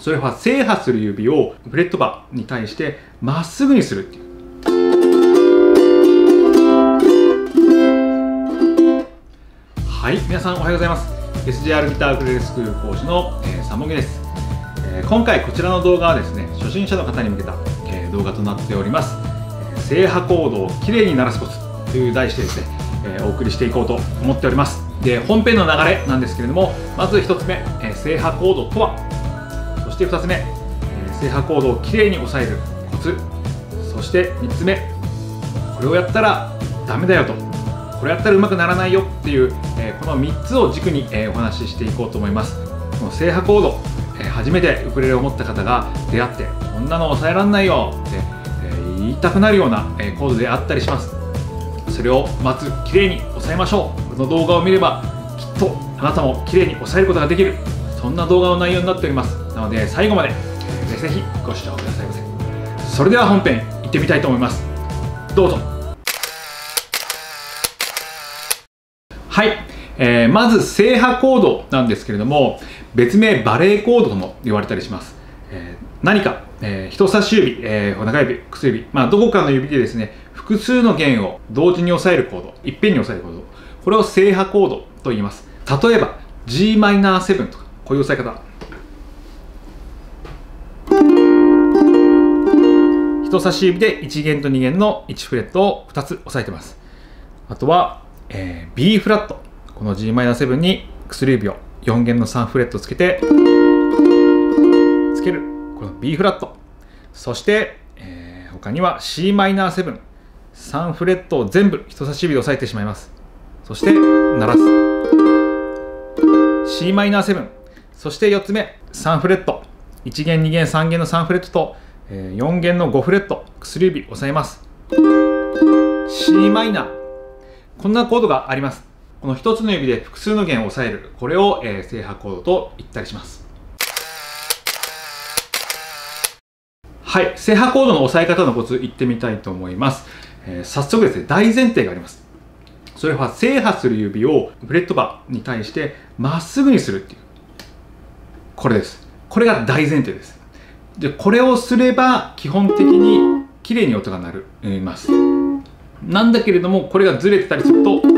それは制覇する指をフレットバーに対してまっすぐにするっていう。はい、皆さんおはようございます。SJR ギターウクレレスクール講師のサモゲです。今回こちらの動画はですね、初心者の方に向けた動画となっております。制覇コードをきれいに鳴らすコツという題してですね、お送りしていこうと思っております。で、本編の流れなんですけれども、まず1つ目、制覇コードとは、そして2つ目、制覇コードをきれいに押さえるコツ、そして3つ目、これをやったらダメだよと、これやったらうまくならないよっていう、この3つを軸に、お話ししていこうと思います。この制覇コード、初めてウクレレを持った方が出会って、こんなの抑えらんないよって、言いたくなるような、コードであったりします。それをまずきれいに押さえましょう。この動画を見ればきっとあなたもきれいに押さえることができる、そんな動画の内容になっております。なので最後まで、ぜひご視聴くださいませ。それでは本編行ってみたいと思います。どうぞ。はい、まず制覇コードなんですけれども、別名バレーコードとも言われたりします。何か、人差し指、中指、薬指、どこかの指でですね、複数の弦を同時に押さえるコード、いっぺんに押さえるコード、これを制覇コードと言います。例えば Gm7 とか、こういう押さえ方。人差し指で1弦と2弦の1フレットを2つ押さえてます。あとは、B フラット、この Gm7 に薬指を4弦の3フレットをつけてつける、この B フラット。そして、他には Cm7、3フレットを全部人差し指で押さえてしまいます。そして鳴らす Cm7。そして4つ目、3フレット、1弦2弦3弦の3フレットと、4弦の5フレット、薬指押さえます。 Cm、 こんなコードがあります。この1つの指で複数の弦を押さえる、これを、制覇コードと言ったりします。はい、制覇コードの押さえ方のコツいってみたいと思います。早速ですね、大前提があります。それは制覇する指をフレットバーに対してまっすぐにするっていう、これです。これが大前提です。で、これをすれば基本的に綺麗に音が鳴ります。なんだけれども、これがずれてたりすると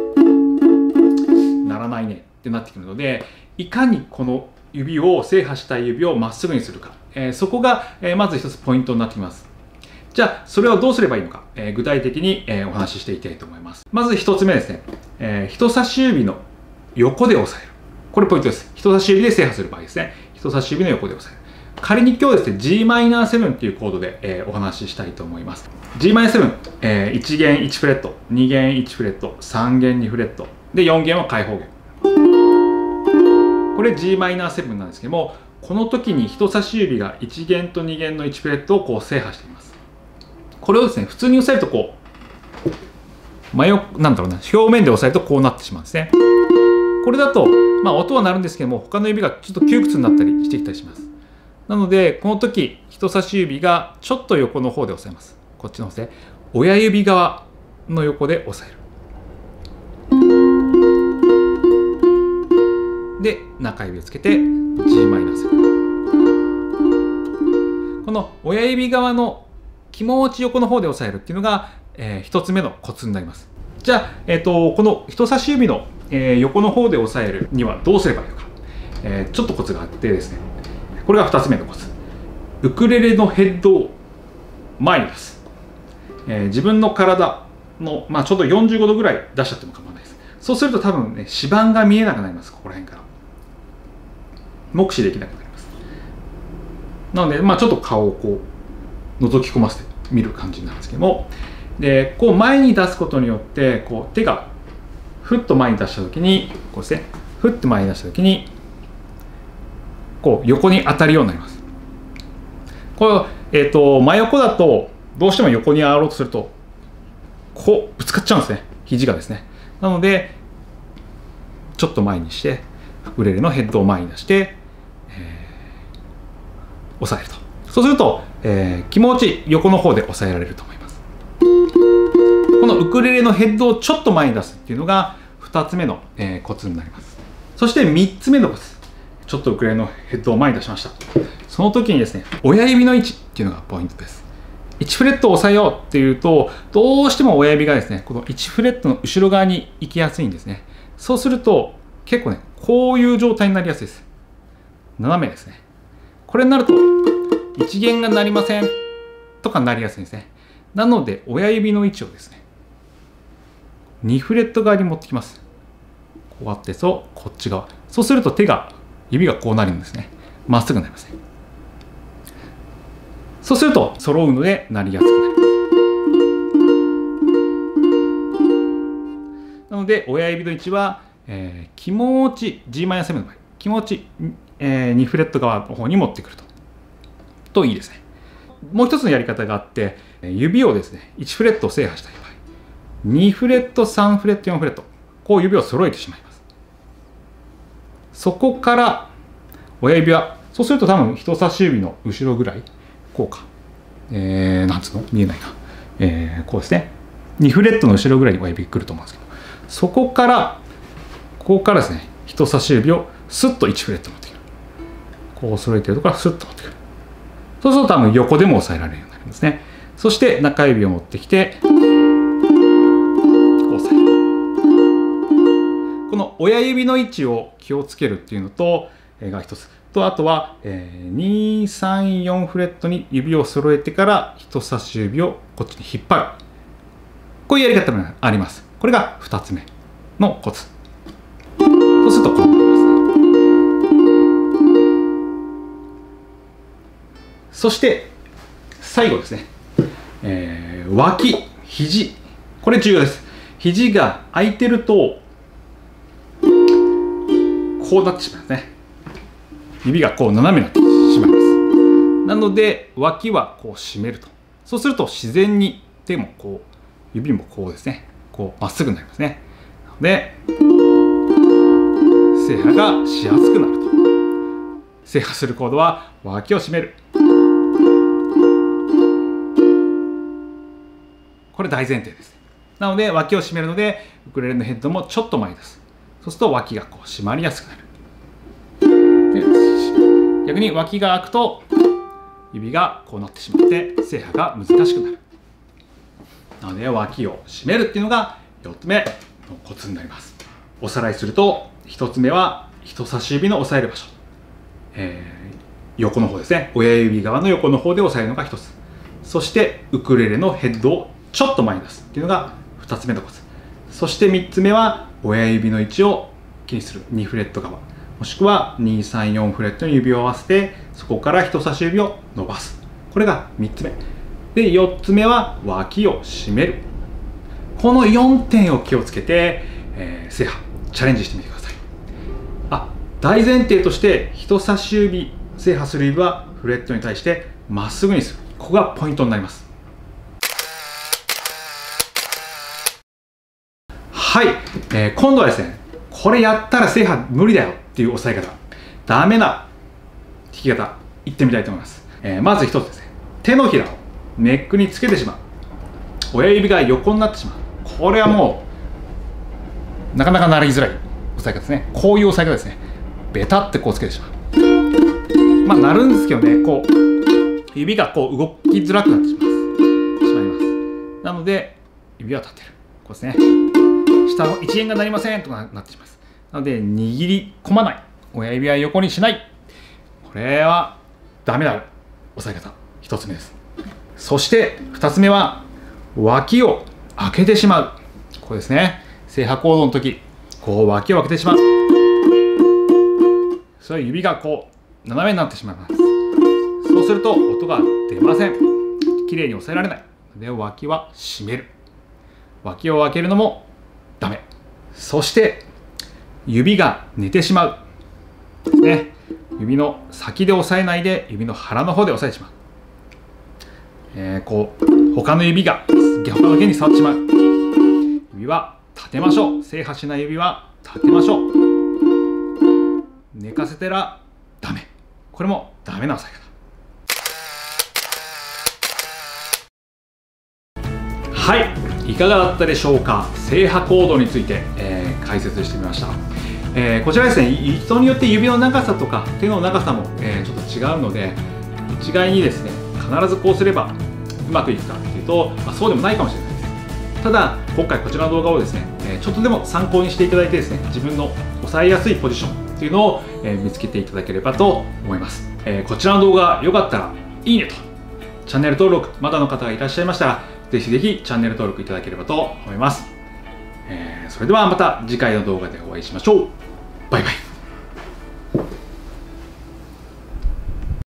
鳴らないねってなってくるので、いかにこの指を制覇したい指をまっすぐにするか、そこが、まず一つポイントになってきます。じゃあそれをどうすればいいのか、具体的に、お話ししていきたいと思います。まず一つ目ですね、人差し指の横で押さえる、これポイントです。人差し指で制覇する場合ですね、人差し指の横で押さえる。仮に今日ですね Gm7 っていうコードで、お話ししたいと思います。 Gm7、1弦1フレット、2弦1フレット、3弦2フレットで4弦は開放弦、これ Gm7 なんですけども、この時に人差し指が1弦と2弦の1フレットをこう制覇しています。これをですね、普通に押さえるとこうなんだろうな、表面で押さえるとこうなってしまうんですね。これだと、音は鳴るんですけども、他の指がちょっと窮屈になったりしてきたりします。なのでこの時人差し指がちょっと横の方で押さえます。こっちの方で親指側の横で押さえる。で、中指をつけて Gm7。この親指側の気持ち横の方で押さえるっていうのが、1つ目のコツになります。じゃあ、この人差し指の、横の方で押さえるにはどうすればいいのか、ちょっとコツがあってですね、これが2つ目のコツ。ウクレレのヘッドを前に出す。自分の体の、ちょうど45度ぐらい出しちゃっても構わないです。そうすると多分ね、指板が見えなくなります。ここら辺から目視できなくなります。なので、ちょっと顔をこう覗き込ませてみる感じなんですけども、でこう前に出すことによって、こう手がふっと前に出した時に、こうですね、ふっと前に出した時にこう横に当たるようになります。これ、真横だとどうしても横に上がろうとするとこうぶつかっちゃうんですね、肘がですね。なのでちょっと前にして、ウクレレのヘッドを前に出して、押さえると。そうすると、気持ち横の方で押さえられると思います。このウクレレのヘッドをちょっと前に出すっていうのが2つ目の、コツになります。そして3つ目のコツ、 ちょっとウクレレのヘッドを前に出しました。その時にですね、親指の位置っていうのがポイントです。1フレットを押さえようっていうと、どうしても親指がですね、この1フレットの後ろ側に行きやすいんですね。そうすると、結構ね、こういう状態になりやすいです。斜めですね。これになると、1弦が鳴りませんとかなりやすいんですね。なので、親指の位置をですね、2フレット側に持ってきます。こうやってこっち側。そうすると指がこうなるんですね。まっすぐになりますね。そうすると揃うので鳴りやすくなる。なので親指の位置は、気持ち Gm7 の場合、気持ち、2フレット側の方に持ってくるといいですね。もう一つのやり方があって、指をですね、1フレットを制覇したい場合、2フレット、3フレット、4フレット、こう指を揃えてしまいます。そこから親指は、そうすると多分人差し指の後ろぐらい、こうか。なんつうの見えないな。こうですね。2フレットの後ろぐらいに親指が来ると思うんですけど、そこから、ここからですね、人差し指をスッと1フレット持ってくる。こう揃えてるところからスッと持ってくる。そうすると多分横でも押さえられるようになりますね。そして中指を持ってきて、押さえる。この親指の位置を気をつけるっていうのと、が一つ。と、あとは、2、3、4フレットに指を揃えてから人差し指をこっちに引っ張る。こういうやり方があります。これが2つ目のコツ。そうするとこうなりますね。そして、最後ですね。脇、肘。これ重要です。肘が空いてると、こうなってしまいますね。指がこう斜めになってしまいます。なので脇はこう締めると。そうすると自然に手もこう指もこうですね、こうまっすぐになりますね。なので制覇がしやすくなると。制覇するコードは脇を締める。これ大前提です。なので脇を締めるのでウクレレのヘッドもちょっと前に出す。そうすると脇がこう締まりやすくなる。逆に脇が開くと指がこうなってしまって制覇が難しくなる。なので脇を締めるっていうのが4つ目のコツになります。おさらいすると1つ目は人差し指の押さえる場所、横の方ですね。親指側の横の方で押さえるのが1つ。そしてウクレレのヘッドをちょっと前に出すっていうのが2つ目のコツ。そして3つ目は親指の位置を気にする2フレット側、もしくは2、3、4フレットに指を合わせて、そこから人差し指を伸ばす。これが3つ目。で、4つ目は脇を締める。この4点を気をつけて、制覇、チャレンジしてみてください。大前提として人差し指、制覇する指はフレットに対してまっすぐにする。ここがポイントになります。はい、今度はですね、これやったら制覇無理だよっていう押さえ方、ダメな弾き方、いってみたいと思います。まず一つですね、手のひらをネックにつけてしまう。親指が横になってしまう。これはもうなかなかなりづらい押さえ方ですね。こういう押さえ方ですね。ベタってこうつけてしまう。まあなるんですけどね、こう指がこう動きづらくなってしまいます。なので指は立てる。こうですね。下の1弦が鳴りませんとかなってしまいます。なので握り込まない。親指は横にしない。これはダメな押さえ方。1つ目です。そして2つ目は脇を開けてしまう。こうですね。正破コードの時、こう脇を開けてしまう。それは指がこう斜めになってしまいます。そうすると音が出ません。きれいに押さえられない。で、脇は締める。脇を開けるのもダメ。そして指が寝てしまうですね。指の先で押さえないで指の腹の方で押さえてしまう。こう他の指が他の弦に触ってしまう。指は立てましょう。制覇しない指は立てましょう。寝かせてらダメ。これもダメな押さえ方。はい、いかがだったでしょうか。正破コードについて、解説してみました。 こちらですね、人によって指の長さとか手の長さも、ちょっと違うので、一概にですね必ずこうすればうまくいくかっていうと、そうでもないかもしれないです。ただ今回こちらの動画をですね、ちょっとでも参考にしていただいてですね、自分の押さえやすいポジションっていうのを、見つけていただければと思います。こちらの動画良かったらいいねと、チャンネル登録まだの方がいらっしゃいましたら、ぜひぜひチャンネル登録いただければと思います。それではまた次回の動画でお会いしましょう。バイバイ。